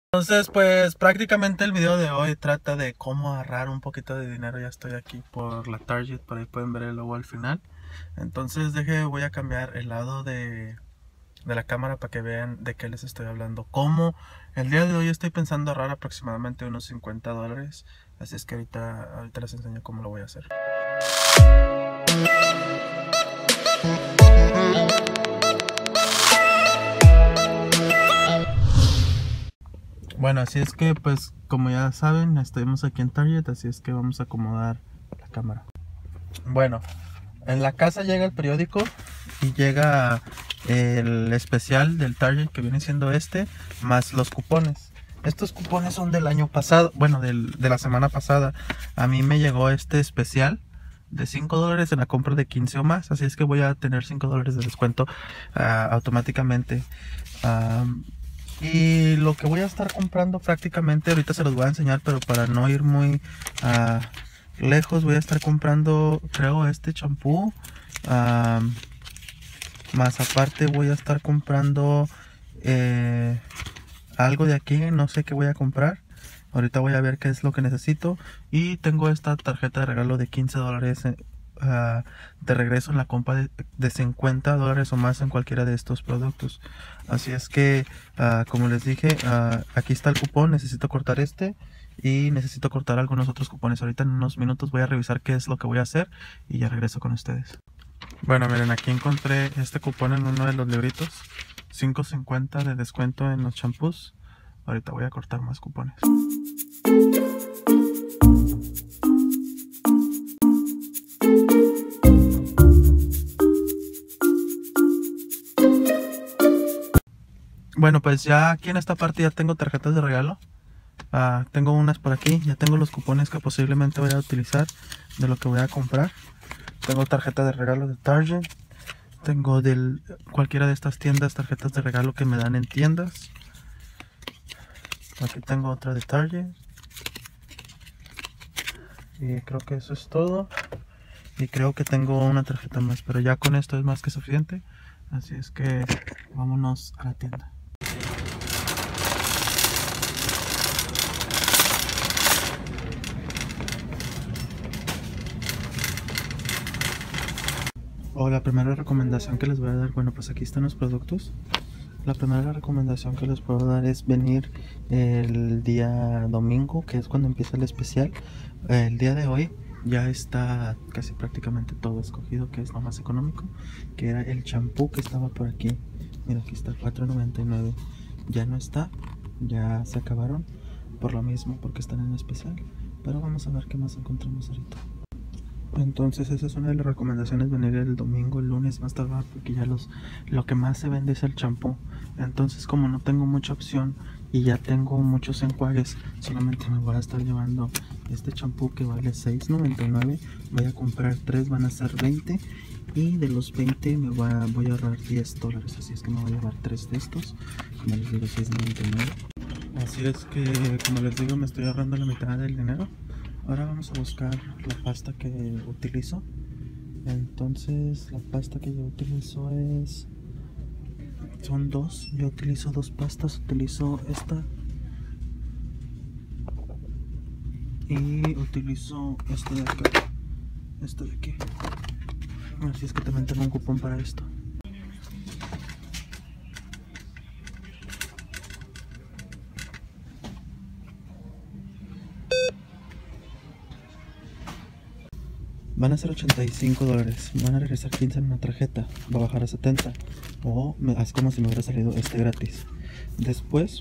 Entonces, pues prácticamente el video de hoy trata de cómo ahorrar un poquito de dinero. Ya estoy aquí por la Target, por ahí pueden ver el logo al final. Entonces voy a cambiar el lado de la cámara para que vean de qué les estoy hablando. Como el día de hoy estoy pensando ahorrar aproximadamente unos $50. Así es que ahorita les enseño cómo lo voy a hacer. Bueno, así es que pues como ya saben, estamos aquí en Target, así es que vamos a acomodar la cámara. Bueno, en la casa llega el periódico y llega el especial del Target, que viene siendo más los cupones. Estos cupones son del año pasado, bueno, de la semana pasada. A mí me llegó este especial de $5 en la compra de 15 o más, así es que voy a tener $5 de descuento automáticamente. Y lo que voy a estar comprando prácticamente, ahorita se los voy a enseñar, pero para no ir muy lejos, voy a estar comprando, creo, este champú. Más aparte voy a estar comprando algo de aquí, no sé qué voy a comprar. Ahorita voy a ver qué es lo que necesito. Y tengo esta tarjeta de regalo de $15 de regreso en la compra de $50 o más en cualquiera de estos productos. Así es que, como les dije, aquí está el cupón. Necesito cortar y necesito cortar algunos otros cupones. Ahorita en unos minutos voy a revisar qué es lo que voy a hacer y ya regreso con ustedes. Bueno, miren, aquí encontré este cupón en uno de los libritos. $5.50 de descuento en los champús. Ahorita voy a cortar más cupones. Bueno, pues ya aquí en esta parte ya tengo tarjetas de regalo. Tengo unas por aquí. Ya tengo los cupones que posiblemente voy a utilizar de lo que voy a comprar. Tengo tarjeta de regalo de Target. Tengo de cualquiera de estas tiendas tarjetas de regalo que me dan en tiendas. Aquí tengo otra de Target. Y creo que eso es todo. Y creo que tengo una tarjeta más, pero ya con esto es más que suficiente. Así es que vámonos a la tienda. La primera recomendación que les voy a dar, bueno, pues aquí están los productos. La primera recomendación que les puedo dar es venir el día domingo, que es cuando empieza el especial. El día de hoy ya está casi prácticamente todo escogido, que es lo más económico, que era el champú que estaba por aquí. Mira, aquí está $4.99. Ya no está, ya se acabaron por lo mismo, porque están en especial. Pero vamos a ver qué más encontramos ahorita. Entonces esa es una de las recomendaciones, venir el domingo, el lunes más tardar, porque ya lo que más se vende es el champú. Entonces, como no tengo mucha opción y ya tengo muchos enjuagues, solamente me voy a estar llevando este champú que vale $6.99. Voy a comprar 3, van a ser 20, y de los 20 voy a ahorrar $10. Así es que me voy a llevar 3 de estos, como les digo, $6.99. Así es que, como les digo, me estoy ahorrando la mitad del dinero. Ahora vamos a buscar la pasta que utilizo. Entonces la pasta que yo utilizo son dos. Yo utilizo dos pastas. Utilizo esta y utilizo esta de acá. Esta de aquí. Así es que también tengo un cupón para esto. Van a ser $85. Van a regresar 15 en una tarjeta. Va a bajar a 70. Es como si me hubiera salido gratis. Después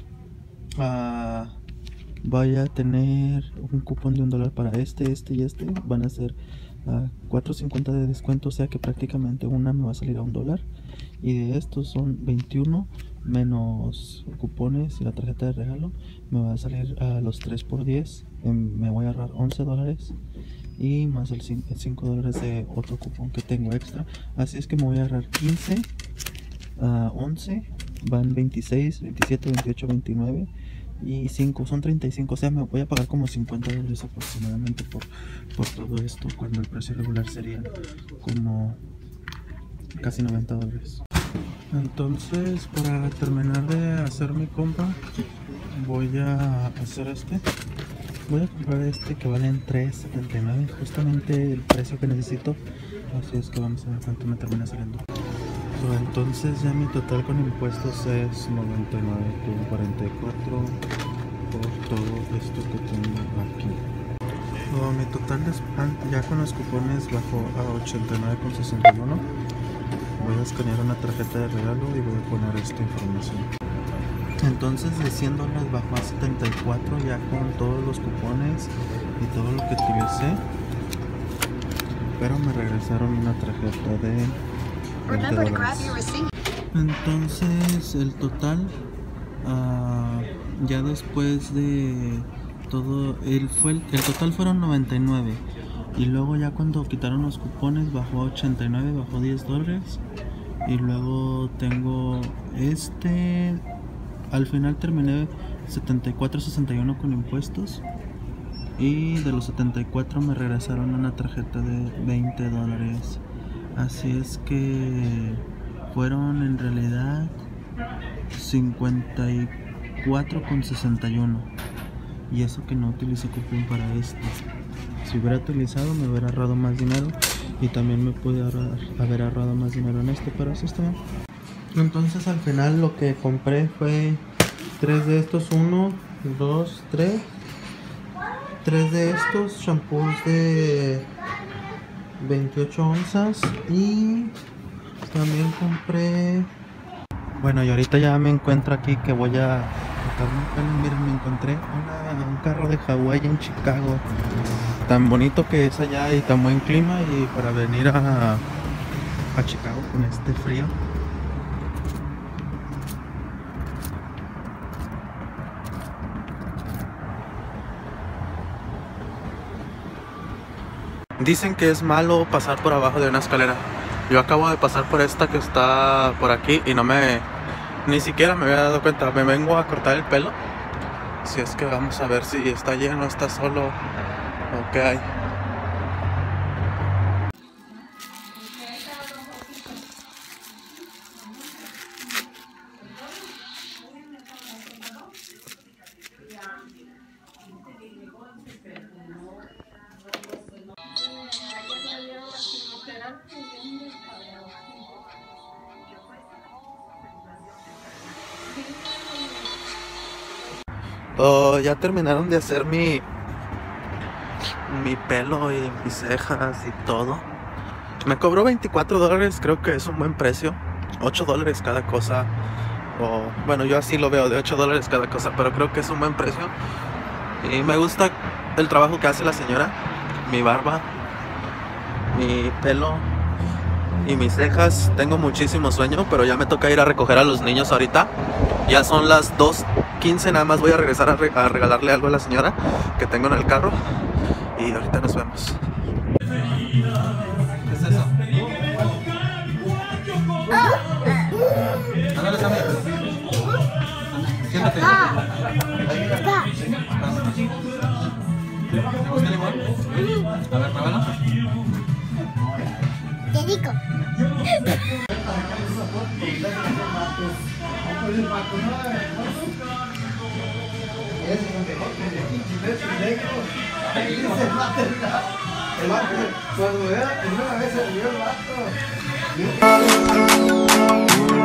voy a tener un cupón de $1 para este y este. Van a ser $4.50 de descuento. O sea que prácticamente una me va a salir a $1. Y de estos son 21 menos cupones y la tarjeta de regalo. Me va a salir a los 3 por 10. Me voy a ahorrar $11. Y más el $5 de otro cupón que tengo extra. Así es que me voy a ahorrar 15, 11, van 26, 27, 28, 29 y 5, son 35. O sea, me voy a pagar como $50 aproximadamente por todo esto, cuando el precio regular sería como casi $90. Entonces, para terminar de hacer mi compra, voy a hacer voy a comprar que vale en $3.79, justamente el precio que necesito. Así es que vamos a ver cuánto me termina saliendo. Entonces ya mi total con impuestos es 99,44 por todo esto que tengo aquí. Mi total ya con los cupones bajó a 89,61. Voy a escanear una tarjeta de regalo y voy a poner esta información. Entonces de $100 bajó a 74 ya con todos los cupones y todo lo que utilicé, pero me regresaron una tarjeta de $20. Entonces el total ya después de todo el total fueron 99, y luego ya cuando quitaron los cupones bajó a 89, bajó $10, y luego tengo al final terminé 74.61 con impuestos, y de los 74 me regresaron una tarjeta de $20. Así es que fueron en realidad 54,61, y eso que no utilicé cupón para esto. Si hubiera utilizado me hubiera ahorrado más dinero, y también me pude haber ahorrado más dinero en esto, pero así está bien. Entonces al final lo que compré fue 3 de estos, 1, 2, 3 de estos shampoos de 28 onzas, y también compré, bueno, y ahorita ya me encuentro aquí que voy a cortarme el pelo. Miren, me encontré un carro de Hawái en Chicago, tan bonito que es allá y tan buen clima, y para venir a Chicago con este frío. Dicen que es malo pasar por abajo de una escalera. Yo acabo de pasar por esta que está por aquí y ni siquiera me había dado cuenta. Me vengo a cortar el pelo. Si es que vamos a ver si está lleno, está solo o qué hay. Ya terminaron de hacer mi pelo y mis cejas y todo. Me cobró $24, creo que es un buen precio. $8 cada cosa. Bueno, yo así lo veo, de $8 cada cosa, pero creo que es un buen precio. Y me gusta el trabajo que hace la señora. Mi barba, mi pelo y mis cejas. Tengo muchísimo sueño, pero ya me toca ir a recoger a los niños ahorita. Ya son las 2:15, nada más voy a regresar a regalarle algo a la señora que tengo en el carro, y ahorita nos vemos. ¿Qué es eso? Ándale, Sammy. Siéntate. ¿Te gusta el limón? A ver, pruébalo. Qué rico. Cuando vea, primera vez se vio el vato.